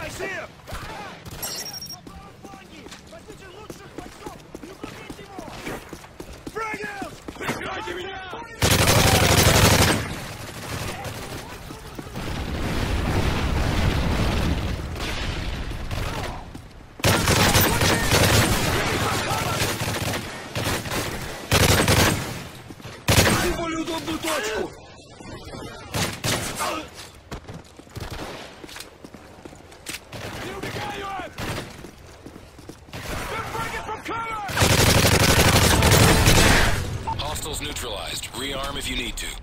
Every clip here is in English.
Hostiles neutralized. Rearm if you need to.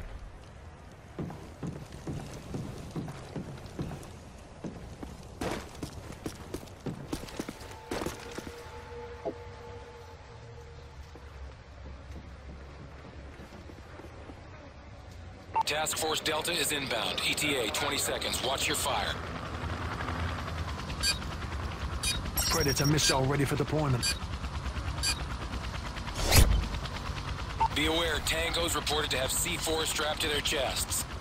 Task Force Delta is inbound. ETA 20 seconds. Watch your fire. Predator missile ready for deployment. Be aware, Tangos reported to have C4 strapped to their chests.